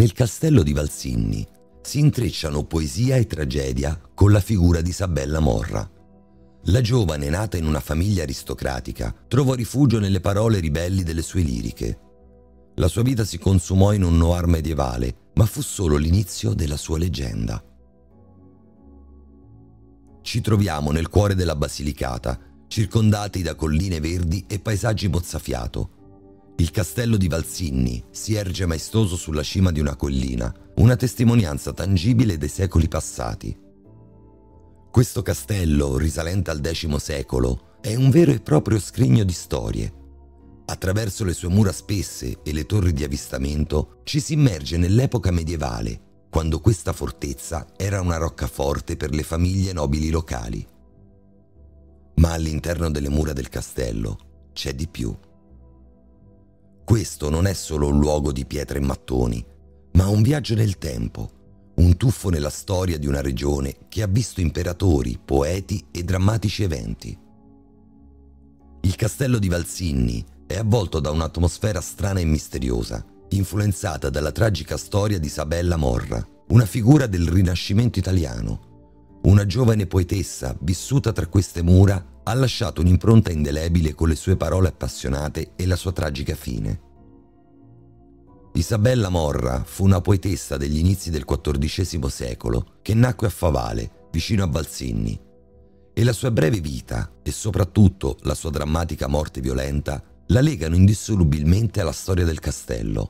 Nel castello di Valsinni si intrecciano poesia e tragedia con la figura di Isabella Morra. La giovane, nata in una famiglia aristocratica, trovò rifugio nelle parole ribelli delle sue liriche. La sua vita si consumò in un noir medievale, ma fu solo l'inizio della sua leggenda. Ci troviamo nel cuore della Basilicata, circondati da colline verdi e paesaggi mozzafiato. Il castello di Valsinni si erge maestoso sulla cima di una collina, una testimonianza tangibile dei secoli passati. Questo castello, risalente al X secolo, è un vero e proprio scrigno di storie. Attraverso le sue mura spesse e le torri di avvistamento ci si immerge nell'epoca medievale, quando questa fortezza era una roccaforte per le famiglie nobili locali. Ma all'interno delle mura del castello c'è di più. Questo non è solo un luogo di pietre e mattoni, ma un viaggio nel tempo, un tuffo nella storia di una regione che ha visto imperatori, poeti e drammatici eventi. Il castello di Valsinni è avvolto da un'atmosfera strana e misteriosa, influenzata dalla tragica storia di Isabella Morra, una figura del Rinascimento italiano. Una giovane poetessa vissuta tra queste mura ha lasciato un'impronta indelebile con le sue parole appassionate e la sua tragica fine. Isabella Morra fu una poetessa degli inizi del XIV secolo che nacque a Favale, vicino a Valsinni, e la sua breve vita e soprattutto la sua drammatica morte violenta la legano indissolubilmente alla storia del castello.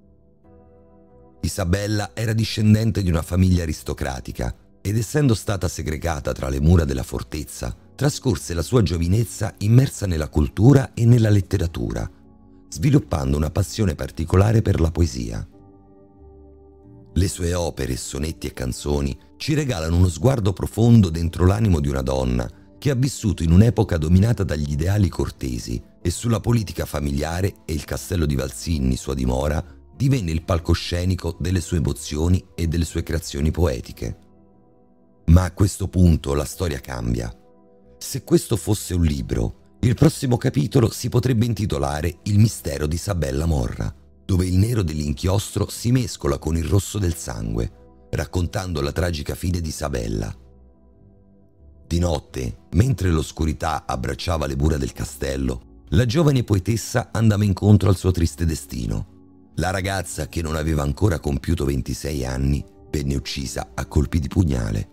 Isabella era discendente di una famiglia aristocratica ed essendo stata segregata tra le mura della fortezza, trascorse la sua giovinezza immersa nella cultura e nella letteratura, sviluppando una passione particolare per la poesia. Le sue opere, sonetti e canzoni ci regalano uno sguardo profondo dentro l'animo di una donna che ha vissuto in un'epoca dominata dagli ideali cortesi e sulla politica familiare, e il castello di Valsinni, sua dimora, divenne il palcoscenico delle sue emozioni e delle sue creazioni poetiche. Ma a questo punto la storia cambia. Se questo fosse un libro, il prossimo capitolo si potrebbe intitolare Il mistero di Isabella Morra, dove il nero dell'inchiostro si mescola con il rosso del sangue, raccontando la tragica fine di Isabella. Di notte, mentre l'oscurità abbracciava le mura del castello, la giovane poetessa andava incontro al suo triste destino. La ragazza, che non aveva ancora compiuto 26 anni, venne uccisa a colpi di pugnale.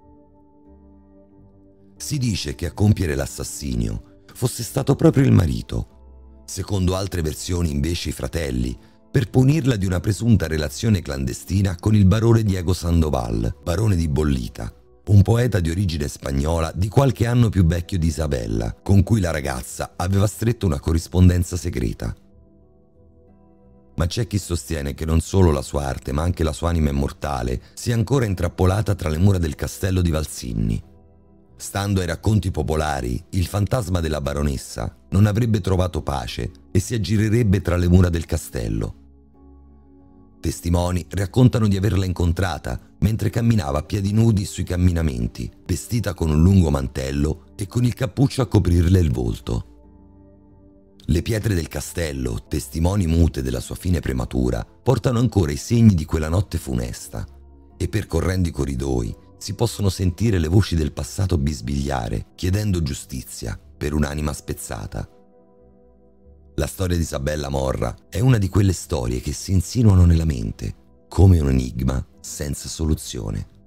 Si dice che a compiere l'assassinio fosse stato proprio il marito. Secondo altre versioni, invece, i fratelli, per punirla di una presunta relazione clandestina con il barone Diego Sandoval, barone di Bollita, un poeta di origine spagnola di qualche anno più vecchio di Isabella, con cui la ragazza aveva stretto una corrispondenza segreta. Ma c'è chi sostiene che non solo la sua arte, ma anche la sua anima immortale sia ancora intrappolata tra le mura del castello di Valsinni. Stando ai racconti popolari, il fantasma della baronessa non avrebbe trovato pace e si aggirerebbe tra le mura del castello. Testimoni raccontano di averla incontrata mentre camminava a piedi nudi sui camminamenti, vestita con un lungo mantello e con il cappuccio a coprirle il volto. Le pietre del castello, testimoni mute della sua fine prematura, portano ancora i segni di quella notte funesta, e percorrendo i corridoi si possono sentire le voci del passato bisbigliare, chiedendo giustizia per un'anima spezzata. La storia di Isabella Morra è una di quelle storie che si insinuano nella mente, come un enigma senza soluzione.